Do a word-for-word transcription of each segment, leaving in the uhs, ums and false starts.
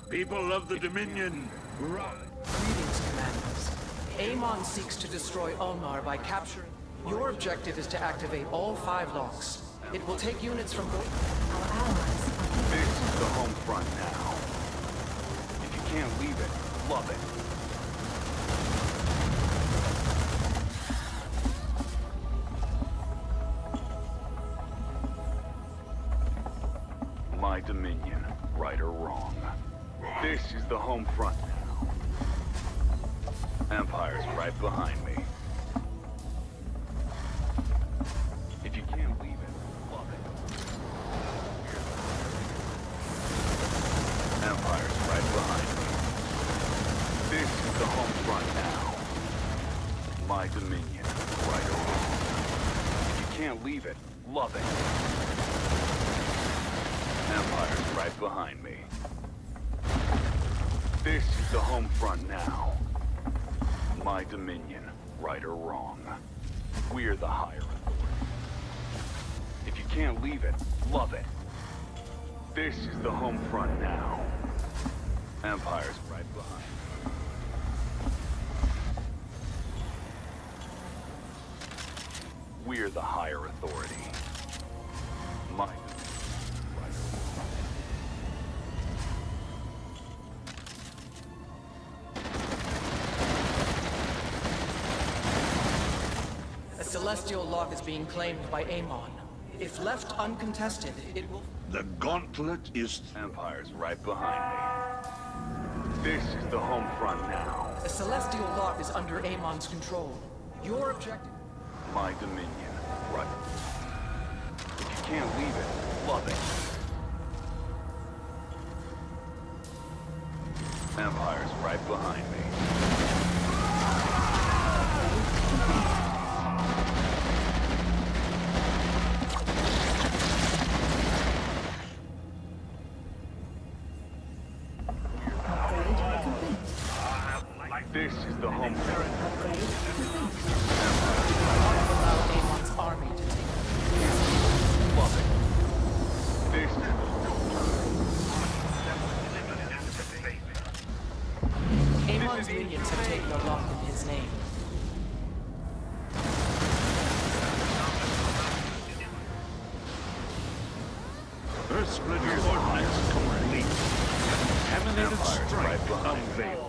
People of the Dominion, Greetings, Commanders. Amon seeks to destroy Ulnar by capturing... Your objective is to activate all five locks. It will take units from both... Our allies are... This is the home front now. If you can't leave it, love it. My dominion, right or wrong. This is the home front now. Empire's right behind me. If you can't leave it, love it. Empire's right behind me. This is the home front now. My dominion, right or wrong. If you can't leave it, love it. Empire's right behind me. This is the home front now. My dominion, right or wrong. We're the higher authority. If you can't leave it, love it. This is the home front now. Empire's right behind me. We're the higher authority. My Celestial lock is being claimed by Amon. If left uncontested, it will... the gauntlet is... Empire's right behind me. This is the home front now. The Celestial lock is under Amon's control. Your objective... My dominion, right. If you can't leave it, love it. Empire's right behind me. This is the home front. Allow Amon's army to take... Love it. This is the... Amon's minions have taken the lock in his name. Earth splitting ordnance complete. Contaminated strike unveilable.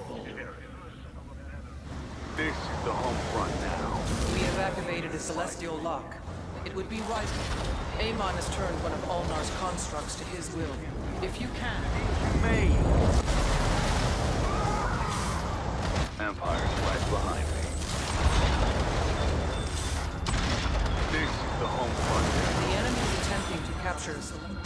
This is the home front now. We have activated a Celestial lock. It would be right. Amon has turned one of Ulnar's constructs to his will. If you can, you may. Empire's right behind me. This is the home front now. The enemy is attempting to capture a Celestial.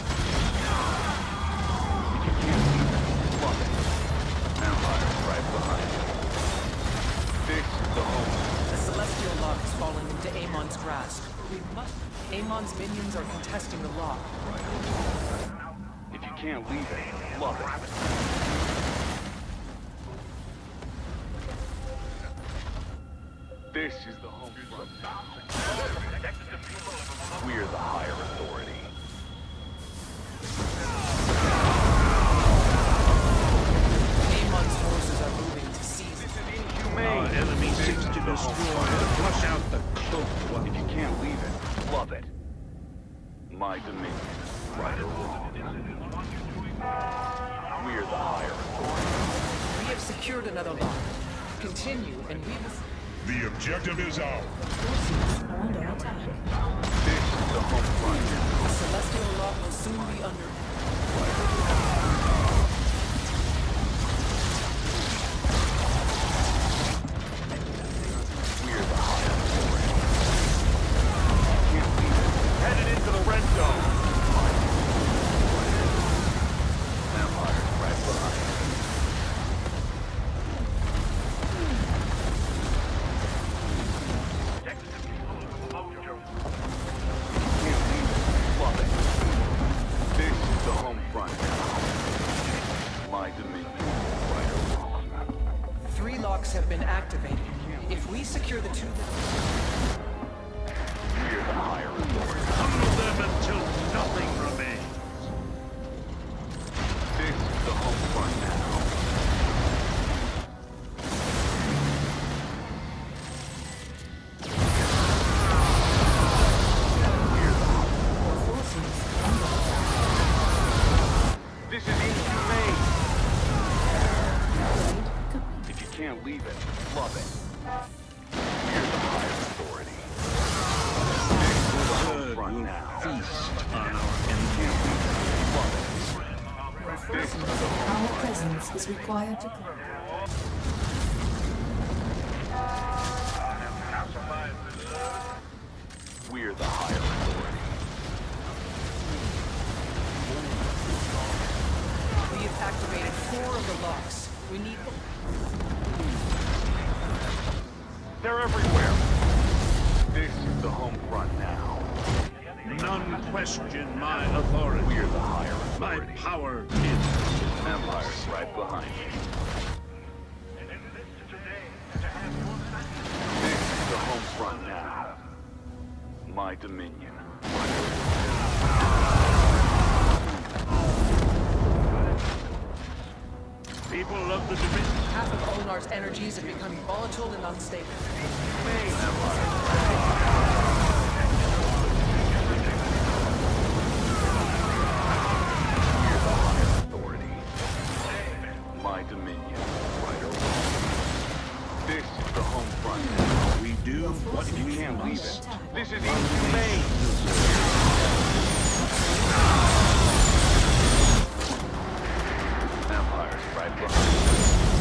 If you can't leave it, love it. Empire's right behind me. This is the home. The Celestial lock is falling into Amon's grasp. We must... Amon's minions are contesting the lock. If you can't leave it, love it. This is the home front. We're the higher authority. Amon's forces are moving to seize it. Our enemy seeks to destroy and flush out the cloak. If you can't leave it, love it. My dominion, right or wrong. We're the higher authority. We have secured another lock. Continue, and we will... The objective is ours. Forces are under attack. This is the home front. The Celestial lock will soon be under... We're the higher authority. Can't leave it. Headed into the red zone. Empire's right behind me. Can't leave it. Love it. This is the home front now. My dominion, right or wrong. Three locks have been activated. If we secure the two... We're the higher authority. Tunnel them until nothing remains. This is the home front now. leave it, love it. We're the higher authority. We're the home front now. Feast on our enemy. Love it. Your forces, our presence is required to clear. We're the higher authority. We have activated four of the locks. We need them. They're everywhere. This is the home front now. None question my authority. We're the higher My authority. power is... Empire's right behind me. This is the home front now. My dominion. People of the Dominion. Half of Onar's energies are becoming volatile and unstable. Authority. My dominion. Right or wrong. This is the home front now. We do what You we can't leave must. it. This is inhumane. Empire's right behind me.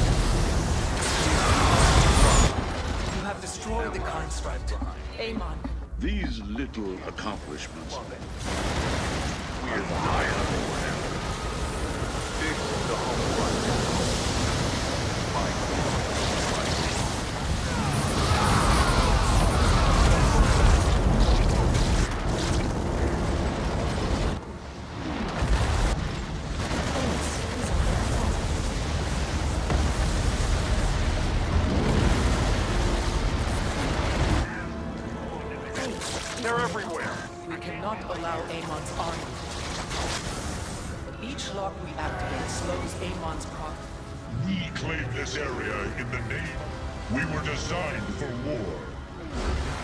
You have destroyed the construct. Amon, These little accomplishments. We're the higher authority. This is the home front now. My dominion. They're everywhere. we cannot allow Amon's army. Each lock we activate slows Amon's progress. We claim this area in the name. We were designed for war.